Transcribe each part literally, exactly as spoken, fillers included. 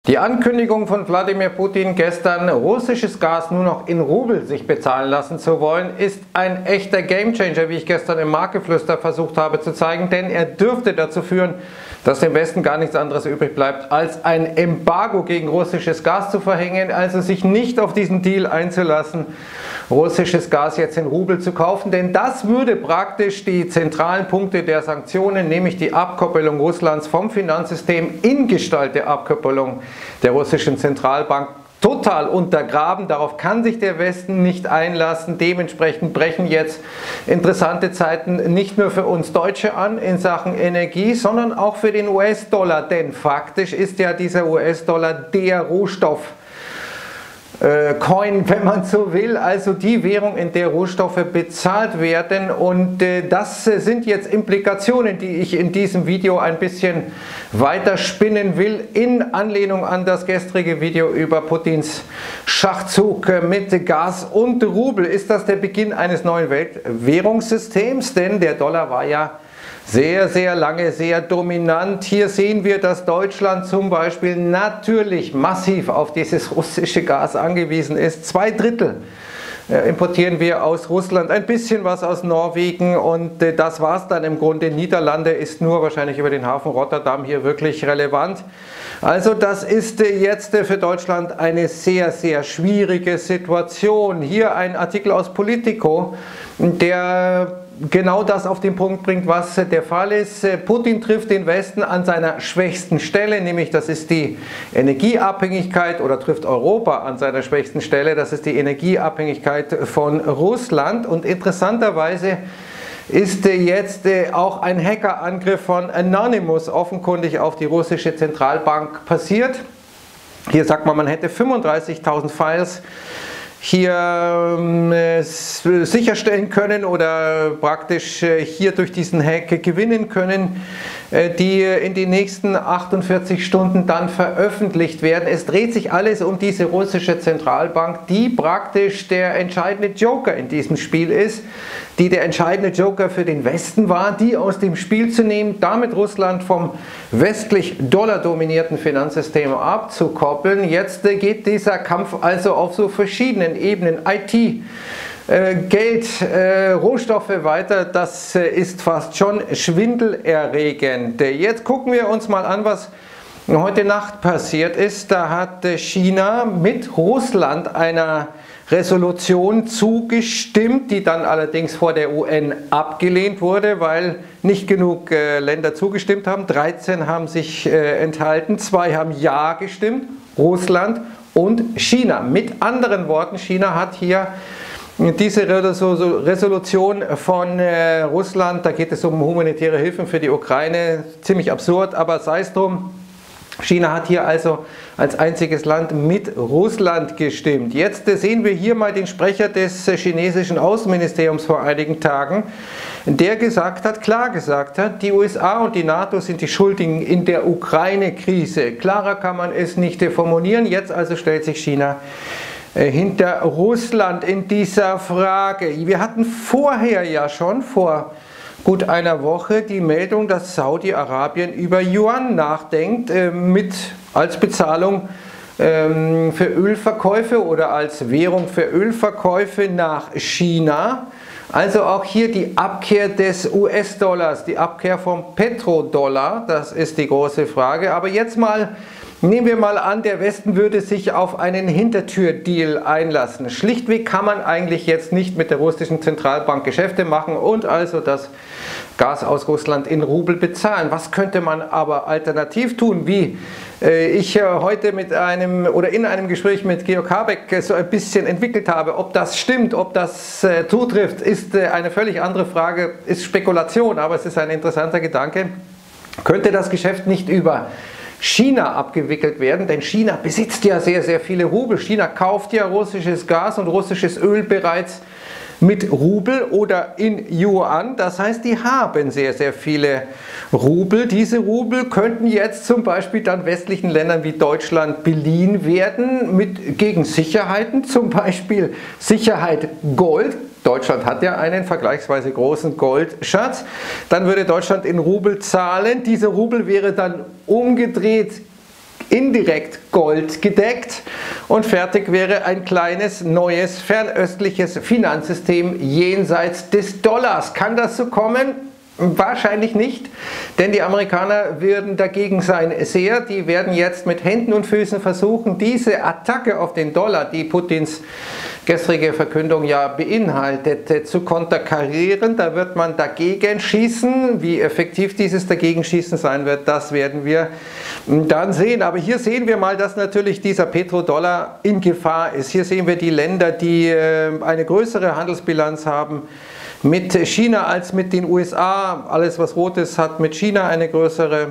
Die Ankündigung von Wladimir Putin gestern, russisches Gas nur noch in Rubel sich bezahlen lassen zu wollen, ist ein echter Gamechanger, wie ich gestern im Marktgeflüster versucht habe zu zeigen, denn er dürfte dazu führen, dass dem Westen gar nichts anderes übrig bleibt, als ein Embargo gegen russisches Gas zu verhängen, also sich nicht auf diesen Deal einzulassen, russisches Gas jetzt in Rubel zu kaufen, denn das würde praktisch die zentralen Punkte der Sanktionen, nämlich die Abkoppelung Russlands vom Finanzsystem in Gestalt der Abkoppelung der russischen Zentralbank, total untergraben. Darauf kann sich der Westen nicht einlassen. Dementsprechend brechen jetzt interessante Zeiten nicht nur für uns Deutsche an in Sachen Energie, sondern auch für den U S-Dollar. Denn faktisch ist ja dieser U S-Dollar der Rohstoff, Coin, wenn man so will, also die Währung, in der Rohstoffe bezahlt werden, und äh, das sind jetzt Implikationen, die ich in diesem Video ein bisschen weiter spinnen will, in Anlehnung an das gestrige Video über Putins Schachzug mit Gas und Rubel. Ist das der Beginn eines neuen Weltwährungssystems? Denn der Dollar war ja sehr, sehr lange sehr dominant. Hier sehen wir, dass Deutschland zum Beispiel natürlich massiv auf dieses russische Gas angewiesen ist. Zwei Drittel importieren wir aus Russland, ein bisschen was aus Norwegen, und das war es dann im Grunde. Niederlande ist nur wahrscheinlich über den Hafen Rotterdam hier wirklich relevant. Also das ist jetzt für Deutschland eine sehr, sehr schwierige Situation. Hier ein Artikel aus Politico, der genau das auf den Punkt bringt, was der Fall ist. Putin trifft den Westen an seiner schwächsten Stelle, nämlich das ist die Energieabhängigkeit, oder trifft Europa an seiner schwächsten Stelle, das ist die Energieabhängigkeit von Russland. Und interessanterweise ist jetzt auch ein Hackerangriff von Anonymous offenkundig auf die russische Zentralbank passiert. Hier sagt man, man hätte fünfunddreißigtausend Files hier äh, sicherstellen können oder praktisch äh, hier durch diesen Hack gewinnen können, äh, die in den nächsten achtundvierzig Stunden dann veröffentlicht werden. Es dreht sich alles um diese russische Zentralbank, die praktisch der entscheidende Joker in diesem Spiel ist, die der entscheidende Joker für den Westen war, die aus dem Spiel zu nehmen, damit Russland vom westlich dollardominierten Finanzsystem abzukoppeln. Jetzt äh, geht dieser Kampf also auf so verschiedenen Ebenen, I T, äh, Geld, äh, Rohstoffe weiter. Das äh, ist fast schon schwindelerregend. Jetzt gucken wir uns mal an, was heute Nacht passiert ist. Da hat äh, China mit Russland einer Resolution zugestimmt, die dann allerdings vor der U N abgelehnt wurde, weil nicht genug äh, Länder zugestimmt haben. dreizehn haben sich äh, enthalten, zwei haben Ja gestimmt, Russland und China. Mit anderen Worten, China hat hier diese Resolution von äh, Russland, da geht es um humanitäre Hilfen für die Ukraine, ziemlich absurd, aber sei es drum. China hat hier also als einziges Land mit Russland gestimmt. Jetzt sehen wir hier mal den Sprecher des chinesischen Außenministeriums vor einigen Tagen, der gesagt hat, klar gesagt hat, die U S A und die NATO sind die Schuldigen in der Ukraine-Krise. Klarer kann man es nicht formulieren. Jetzt also stellt sich China hinter Russland in dieser Frage. Wir hatten vorher ja schon vor gut einer Woche die Meldung, dass Saudi-Arabien über Yuan nachdenkt, äh, mit als Bezahlung ähm, für Ölverkäufe oder als Währung für Ölverkäufe nach China. Also auch hier die Abkehr des U S-Dollars, die Abkehr vom Petrodollar, das ist die große Frage. Aber jetzt mal, nehmen wir mal an, der Westen würde sich auf einen Hintertürdeal einlassen. Schlichtweg kann man eigentlich jetzt nicht mit der russischen Zentralbank Geschäfte machen und also das Gas aus Russland in Rubel bezahlen. Was könnte man aber alternativ tun, wie äh, ich äh, heute mit einem oder in einem Gespräch mit Georg Habeck äh, so ein bisschen entwickelt habe. Ob das stimmt, ob das äh, zutrifft, ist äh, eine völlig andere Frage, ist Spekulation, aber es ist ein interessanter Gedanke. Könnte das Geschäft nicht über China abgewickelt werden, denn China besitzt ja sehr, sehr viele Rubel. China kauft ja russisches Gas und russisches Öl bereits mit Rubel oder in Yuan. Das heißt, die haben sehr, sehr viele Rubel. Diese Rubel könnten jetzt zum Beispiel dann westlichen Ländern wie Deutschland beliehen werden mit gegen Sicherheiten, zum Beispiel Sicherheit Gold. Deutschland hat ja einen vergleichsweise großen Goldschatz. Dann würde Deutschland in Rubel zahlen. Dieser Rubel wäre dann umgedreht indirekt Gold gedeckt und fertig wäre ein kleines, neues, fernöstliches Finanzsystem jenseits des Dollars. Kann das so kommen? Wahrscheinlich nicht, denn die Amerikaner würden dagegen sein sehr. Die werden jetzt mit Händen und Füßen versuchen, diese Attacke auf den Dollar, die Putins gestrige Verkündung ja beinhaltet, zu konterkarieren. Da wird man dagegen schießen. Wie effektiv dieses Dagegenschießen sein wird, das werden wir dann sehen. Aber hier sehen wir mal, dass natürlich dieser Petrodollar in Gefahr ist. Hier sehen wir die Länder, die eine größere Handelsbilanz haben mit China als mit den U S A. Alles, was rot ist, hat mit China eine größere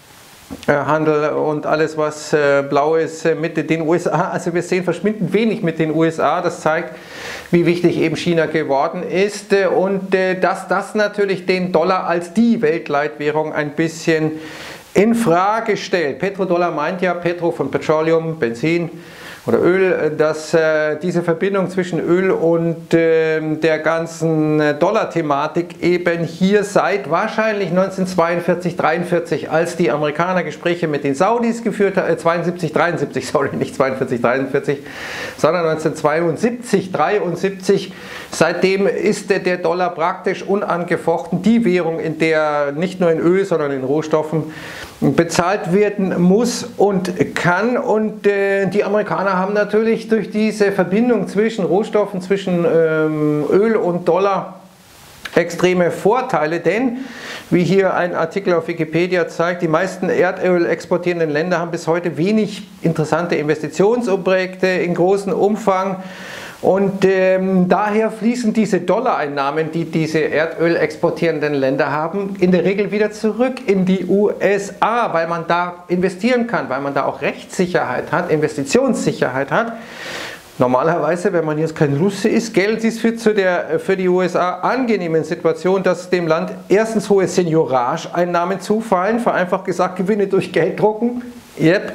Handel und alles, was blau ist, mit den U S A. Also wir sehen verschwindend wenig mit den U S A. Das zeigt, wie wichtig eben China geworden ist und dass das natürlich den Dollar als die Weltleitwährung ein bisschen in Frage stellt. Petrodollar meint ja Petro von Petroleum, Benzin oder Öl, dass äh, diese Verbindung zwischen Öl und äh, der ganzen Dollar-Thematik eben hier seit wahrscheinlich neunzehnhundertzweiundvierzig, dreiundvierzig, als die Amerikaner Gespräche mit den Saudis geführt haben, äh, zweiundsiebzig, dreiundsiebzig, sorry, nicht zweiundvierzig, dreiundvierzig, sondern neunzehnhundertzweiundsiebzig, dreiundsiebzig, seitdem ist der, der Dollar praktisch unangefochten die Währung, in der nicht nur in Öl, sondern in Rohstoffen bezahlt werden muss und kann. Und äh, die Amerikaner haben natürlich durch diese Verbindung zwischen Rohstoffen, zwischen ähm, Öl und Dollar extreme Vorteile, denn, wie hier ein Artikel auf Wikipedia zeigt, die meisten Erdöl exportierenden Länder haben bis heute wenig interessante Investitionsobjekte in großem Umfang. Und ähm, daher fließen diese Dollareinnahmen, die diese Erdöl exportierenden Länder haben, in der Regel wieder zurück in die U S A, weil man da investieren kann, weil man da auch Rechtssicherheit hat, Investitionssicherheit hat. Normalerweise, wenn man jetzt kein Russe ist, Geld ist für, zu der, für die U S A angenehmen Situation, dass dem Land erstens hohe Seigneurage-Einnahmen zufallen, vereinfacht gesagt Gewinne durch Gelddrucken. Yep.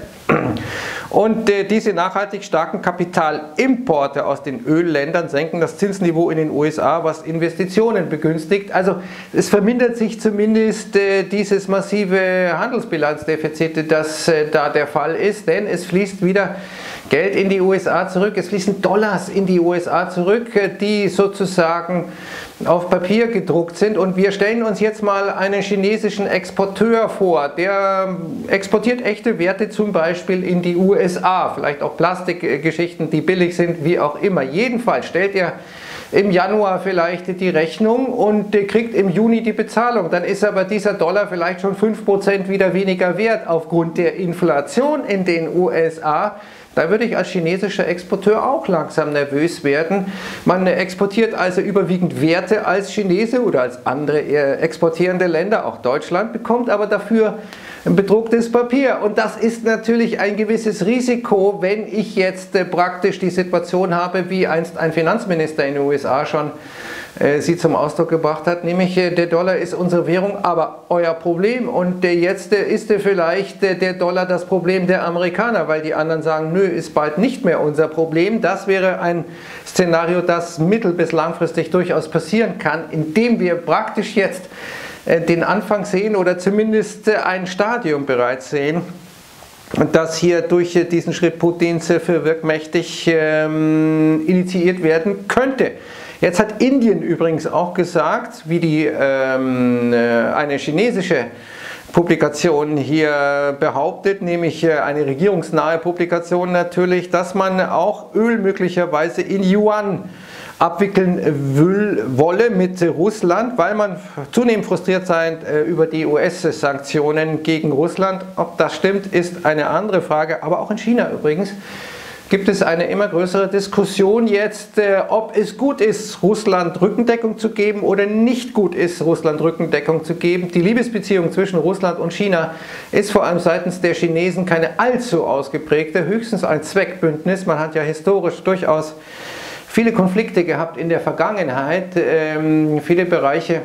Und äh, diese nachhaltig starken Kapitalimporte aus den Ölländern senken das Zinsniveau in den U S A, was Investitionen begünstigt. Also es vermindert sich zumindest äh, dieses massive Handelsbilanzdefizit, das äh, da der Fall ist, denn es fließt wieder Geld in die U S A zurück, es fließen Dollars in die U S A zurück, die sozusagen auf Papier gedruckt sind. Und wir stellen uns jetzt mal einen chinesischen Exporteur vor, der exportiert echte Werte zum Beispiel in die U S A, vielleicht auch Plastikgeschichten, die billig sind, wie auch immer. Jedenfalls stellt er im Januar vielleicht die Rechnung und kriegt im Juni die Bezahlung. Dann ist aber dieser Dollar vielleicht schon fünf Prozent wieder weniger wert aufgrund der Inflation in den U S A. Da würde ich als chinesischer Exporteur auch langsam nervös werden. Man exportiert also überwiegend Werte als Chinese oder als andere exportierende Länder, auch Deutschland, bekommt aber dafür ein bedrucktes Papier. Und das ist natürlich ein gewisses Risiko, wenn ich jetzt äh, praktisch die Situation habe, wie einst ein Finanzminister in den U S A schon äh, sie zum Ausdruck gebracht hat, nämlich äh, der Dollar ist unsere Währung, aber euer Problem. Und äh, jetzt äh, ist äh, vielleicht äh, der Dollar das Problem der Amerikaner, weil die anderen sagen, nö, ist bald nicht mehr unser Problem. Das wäre ein Szenario, das mittel- bis langfristig durchaus passieren kann, indem wir praktisch jetzt den Anfang sehen oder zumindest ein Stadium bereits sehen, das hier durch diesen Schritt Putins für wirkmächtig ähm, initiiert werden könnte. Jetzt hat Indien übrigens auch gesagt, wie die ähm, eine chinesische Publikation hier behauptet, nämlich eine regierungsnahe Publikation natürlich, dass man auch Öl möglicherweise in Yuan abwickeln will, wolle mit Russland, weil man zunehmend frustriert sei über die U S-Sanktionen gegen Russland. Ob das stimmt, ist eine andere Frage, aber auch in China übrigens gibt es eine immer größere Diskussion jetzt, ob es gut ist, Russland Rückendeckung zu geben oder nicht gut ist, Russland Rückendeckung zu geben. Die Liebesbeziehung zwischen Russland und China ist vor allem seitens der Chinesen keine allzu ausgeprägte, höchstens ein Zweckbündnis. Man hat ja historisch durchaus viele Konflikte gehabt in der Vergangenheit, ähm, viele Bereiche,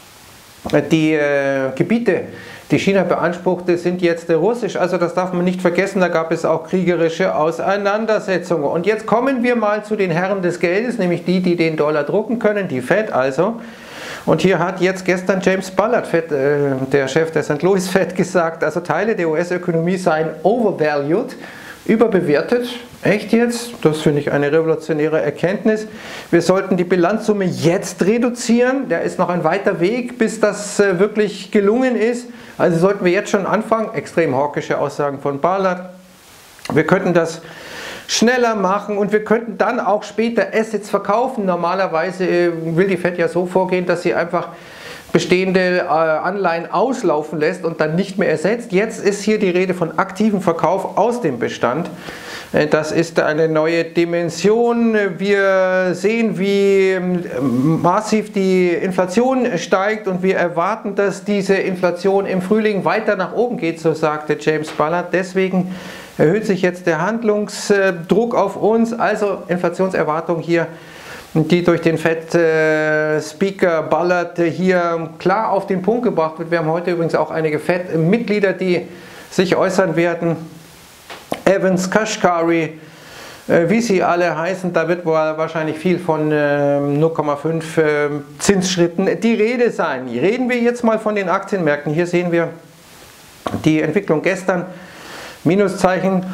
die äh, Gebiete, die China beanspruchte, sind jetzt äh, russisch. Also das darf man nicht vergessen, da gab es auch kriegerische Auseinandersetzungen. Und jetzt kommen wir mal zu den Herren des Geldes, nämlich die, die den Dollar drucken können, die Fed also. Und hier hat jetzt gestern James Bullard, Fed, äh, der Chef der Sankt Louis Fed, gesagt, also Teile der U S-Ökonomie seien overvalued, überbewertet. Echt jetzt? Das finde ich eine revolutionäre Erkenntnis. Wir sollten die Bilanzsumme jetzt reduzieren. Da ist noch ein weiter Weg, bis das äh, wirklich gelungen ist. Also sollten wir jetzt schon anfangen. Extrem hawkische Aussagen von Bullard. Wir könnten das schneller machen und wir könnten dann auch später Assets verkaufen. Normalerweise will die Fed ja so vorgehen, dass sie einfach bestehende äh, Anleihen auslaufen lässt und dann nicht mehr ersetzt. Jetzt ist hier die Rede von aktivem Verkauf aus dem Bestand. Äh, das ist eine neue Dimension. Wir sehen, wie äh, massiv die Inflation steigt und wir erwarten, dass diese Inflation im Frühling weiter nach oben geht, so sagte James Bullard. Deswegen erhöht sich jetzt der Handlungsdruck auf uns, also Inflationserwartung hier, die durch den Fed-Speaker Bullard hier klar auf den Punkt gebracht wird. Wir haben heute übrigens auch einige Fed-Mitglieder, die sich äußern werden. Evans, Kashkari, wie sie alle heißen, da wird wohl wahrscheinlich viel von null Komma fünf Zinsschritten die Rede sein. Reden wir jetzt mal von den Aktienmärkten. Hier sehen wir die Entwicklung gestern. Minuszeichen,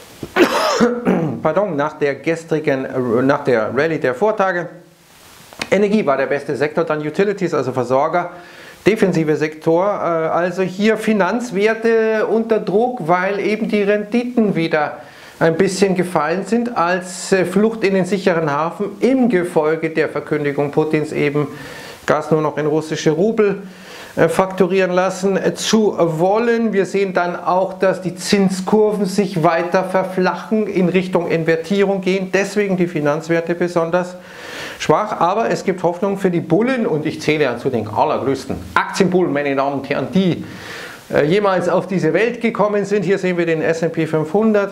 pardon, nach der gestrigen, nach der Rallye der Vortage. Energie war der beste Sektor, dann Utilities, also Versorger, defensive Sektor, also hier Finanzwerte unter Druck, weil eben die Renditen wieder ein bisschen gefallen sind als Flucht in den sicheren Hafen im Gefolge der Verkündigung Putins, eben Gas nur noch in russische Rubel fakturieren lassen zu wollen. Wir sehen dann auch, dass die Zinskurven sich weiter verflachen, in Richtung Invertierung gehen, deswegen die Finanzwerte besonders schwach, aber es gibt Hoffnung für die Bullen und ich zähle ja zu den allergrößten Aktienbullen, meine Damen und Herren, die äh, jemals auf diese Welt gekommen sind. Hier sehen wir den S und P fünfhundert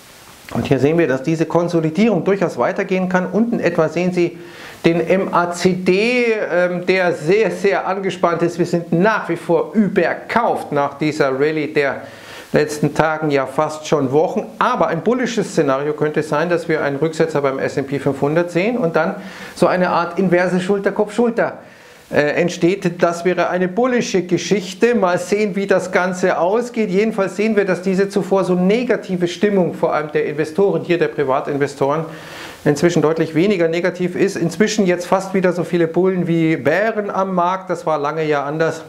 und hier sehen wir, dass diese Konsolidierung durchaus weitergehen kann. Unten etwa sehen Sie den M A C D, ähm, der sehr, sehr angespannt ist. Wir sind nach wie vor überkauft nach dieser Rallye der letzten Tagen, ja fast schon Wochen. Aber ein bullisches Szenario könnte sein, dass wir einen Rücksetzer beim S und P fünfhundert sehen und dann so eine Art inverse Schulter-Kopf-Schulter äh, entsteht. Das wäre eine bullische Geschichte. Mal sehen, wie das Ganze ausgeht. Jedenfalls sehen wir, dass diese zuvor so negative Stimmung, vor allem der Investoren, hier der Privatinvestoren, inzwischen deutlich weniger negativ ist. Inzwischen jetzt fast wieder so viele Bullen wie Bären am Markt. Das war lange ja anders.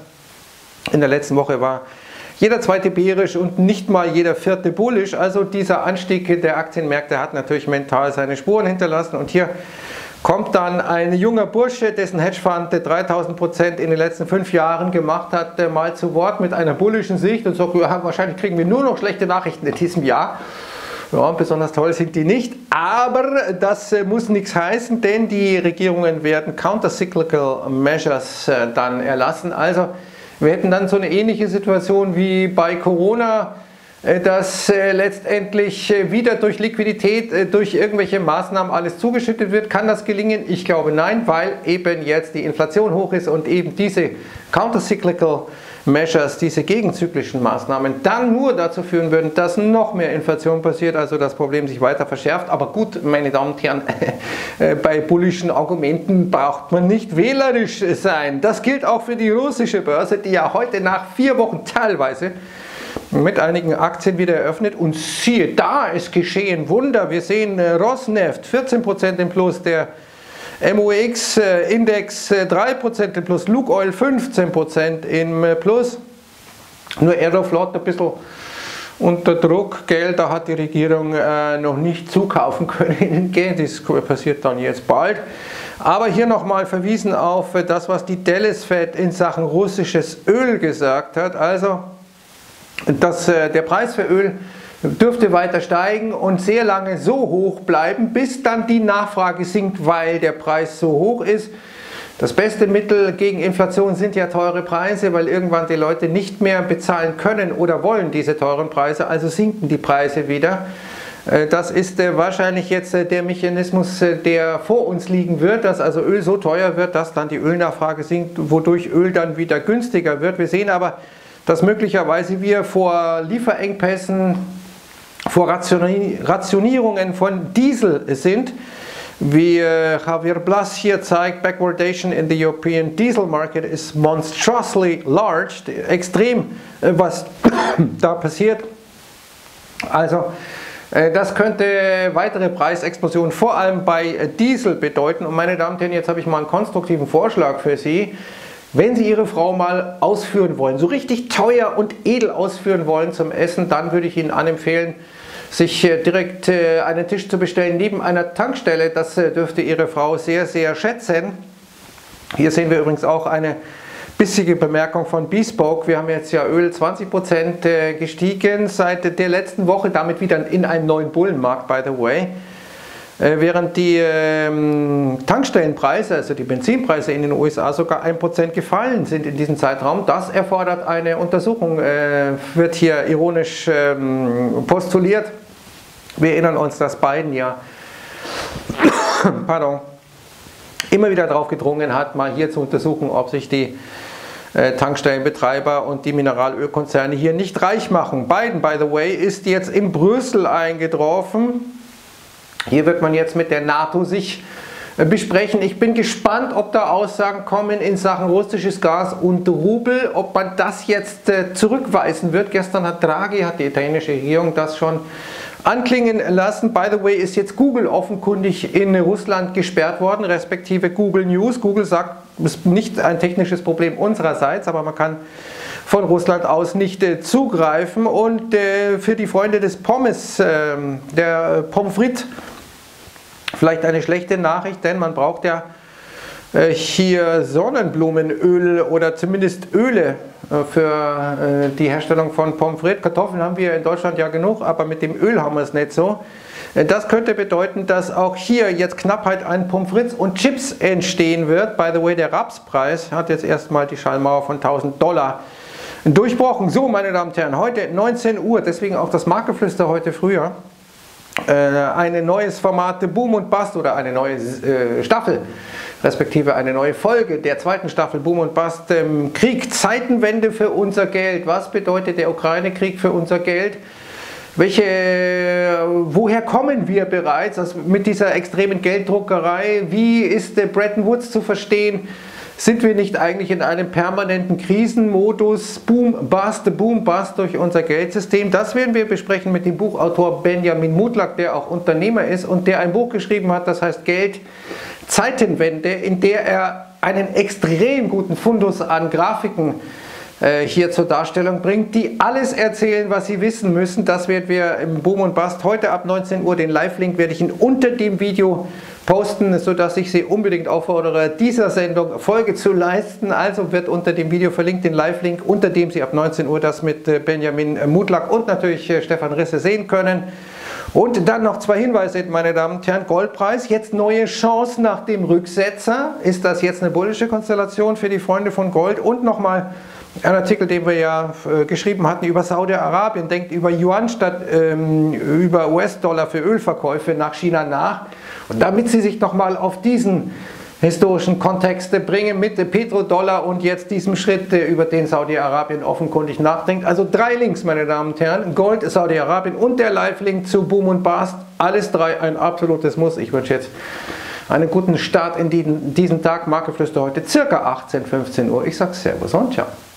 In der letzten Woche war jeder zweite bärisch und nicht mal jeder vierte bullisch. Also dieser Anstieg der Aktienmärkte hat natürlich mental seine Spuren hinterlassen. Und hier kommt dann ein junger Bursche, dessen Hedgefonds dreitausend Prozent in den letzten fünf Jahren gemacht hat, mal zu Wort mit einer bullischen Sicht und sagt, ja, wahrscheinlich kriegen wir nur noch schlechte Nachrichten in diesem Jahr. Ja, besonders toll sind die nicht, aber das äh, muss nichts heißen, denn die Regierungen werden Countercyclical Measures äh, dann erlassen. Also wir hätten dann so eine ähnliche Situation wie bei Corona, äh, dass äh, letztendlich äh, wieder durch Liquidität, äh, durch irgendwelche Maßnahmen alles zugeschüttet wird. Kann das gelingen? Ich glaube nein, weil eben jetzt die Inflation hoch ist und eben diese Countercyclical Measures, diese gegenzyklischen Maßnahmen, dann nur dazu führen würden, dass noch mehr Inflation passiert, also das Problem sich weiter verschärft. Aber gut, meine Damen und Herren, bei bullischen Argumenten braucht man nicht wählerisch sein. Das gilt auch für die russische Börse, die ja heute nach vier Wochen teilweise mit einigen Aktien wieder eröffnet. Und siehe da, es geschehen Wunder. Wir sehen Rosneft vierzehn Prozent im Plus, der M O X-Index drei Prozent im Plus, Lukoil fünfzehn Prozent im Plus. Nur Aeroflot ein bisschen unter Druck, Geld, da hat die Regierung äh, noch nicht zukaufen können. Das passiert dann jetzt bald. Aber hier nochmal verwiesen auf das, was die Dallas Fed in Sachen russisches Öl gesagt hat. Also, dass äh, der Preis für Öl dürfte weiter steigen und sehr lange so hoch bleiben, bis dann die Nachfrage sinkt, weil der Preis so hoch ist. Das beste Mittel gegen Inflation sind ja teure Preise, weil irgendwann die Leute nicht mehr bezahlen können oder wollen diese teuren Preise, also sinken die Preise wieder. Das ist wahrscheinlich jetzt der Mechanismus, der vor uns liegen wird, dass also Öl so teuer wird, dass dann die Ölnachfrage sinkt, wodurch Öl dann wieder günstiger wird. Wir sehen aber, dass möglicherweise wir vor Lieferengpässen, vor Rationierungen von Diesel sind. wie äh, Javier Blas hier zeigt, backwardation in the European diesel market is monstrously large, extrem äh, was da passiert. Also äh, das könnte weitere Preisexplosionen vor allem bei äh, Diesel bedeuten. Und meine Damen und Herren, jetzt habe ich mal einen konstruktiven Vorschlag für Sie. Wenn Sie Ihre Frau mal ausführen wollen, so richtig teuer und edel ausführen wollen zum Essen, dann würde ich Ihnen anempfehlen, sich direkt einen Tisch zu bestellen neben einer Tankstelle. Das dürfte Ihre Frau sehr, sehr schätzen. Hier sehen wir übrigens auch eine bissige Bemerkung von Bespoke. Wir haben jetzt ja Öl zwanzig Prozent gestiegen seit der letzten Woche, damit wieder in einen neuen Bullenmarkt, by the way. Während die ähm, Tankstellenpreise, also die Benzinpreise in den U S A sogar ein Prozent gefallen sind in diesem Zeitraum. Das erfordert eine Untersuchung, äh, wird hier ironisch ähm, postuliert. Wir erinnern uns, dass Biden ja pardon, immer wieder darauf gedrungen hat, mal hier zu untersuchen, ob sich die äh, Tankstellenbetreiber und die Mineralölkonzerne hier nicht reich machen. Biden, by the way, ist jetzt in Brüssel eingetroffen. Hier wird man jetzt mit der NATO sich besprechen. Ich bin gespannt, ob da Aussagen kommen in Sachen russisches Gas und Rubel, ob man das jetzt zurückweisen wird. Gestern hat Draghi, hat die italienische Regierung das schon anklingen lassen. By the way ist jetzt Google offenkundig in Russland gesperrt worden, respektive Google News. Google sagt, es ist nicht ein technisches Problem unsererseits, aber man kann von Russland aus nicht äh, zugreifen. Und äh, für die Freunde des Pommes, äh, der Pommes frites, vielleicht eine schlechte Nachricht, denn man braucht ja äh, hier Sonnenblumenöl oder zumindest Öle äh, für äh, die Herstellung von Pommes frites. Kartoffeln haben wir in Deutschland ja genug, aber mit dem Öl haben wir es nicht so. Äh, das könnte bedeuten, dass auch hier jetzt Knappheit an Pommes frites und Chips entstehen wird. By the way, der Rapspreis hat jetzt erstmal die Schallmauer von tausend Dollar durchbrochen. So, meine Damen und Herren, heute neunzehn Uhr, deswegen auch das Marktgeflüster heute früher. Äh, ein neues Format Boom und Bust oder eine neue äh, Staffel, respektive eine neue Folge der zweiten Staffel Boom und Bust. Ähm, Krieg, Zeitenwende für unser Geld. Was bedeutet der Ukraine-Krieg für unser Geld? Welche, woher kommen wir bereits also mit dieser extremen Gelddruckerei? Wie ist der Bretton Woods zu verstehen? Sind wir nicht eigentlich in einem permanenten Krisenmodus, Boom, Bust, Boom, Bust durch unser Geldsystem? Das werden wir besprechen mit dem Buchautor Benjamin Mutlak, der auch Unternehmer ist und der ein Buch geschrieben hat, das heißt Geld, Zeitenwende, in der er einen extrem guten Fundus an Grafiken äh, hier zur Darstellung bringt, die alles erzählen, was Sie wissen müssen. Das werden wir im Boom und Bust heute ab neunzehn Uhr, den Live-Link werde ich Ihnen unter dem Video posten, sodass ich Sie unbedingt auffordere, dieser Sendung Folge zu leisten. Also wird unter dem Video verlinkt den Live-Link, unter dem Sie ab neunzehn Uhr das mit Benjamin Mutlak und natürlich Stefan Risse sehen können. Und dann noch zwei Hinweise, meine Damen und Herren. Goldpreis, jetzt neue Chance nach dem Rücksetzer. Ist das jetzt eine bullische Konstellation für die Freunde von Gold? Und nochmal ein Artikel, den wir ja äh, geschrieben hatten über Saudi-Arabien, denkt über Yuan statt ähm, über U S-Dollar für Ölverkäufe nach China nach. Und damit Sie sich nochmal auf diesen historischen Kontext bringen mit Petrodollar und jetzt diesem Schritt, äh, über den Saudi-Arabien offenkundig nachdenkt. Also drei Links, meine Damen und Herren, Gold, Saudi-Arabien und der Live-Link zu Boom und Bust. Alles drei ein absolutes Muss. Ich wünsche jetzt einen guten Start in diesen, diesen Tag. Marktgeflüster heute circa achtzehn, fünfzehn Uhr. Ich sage Servus und ciao.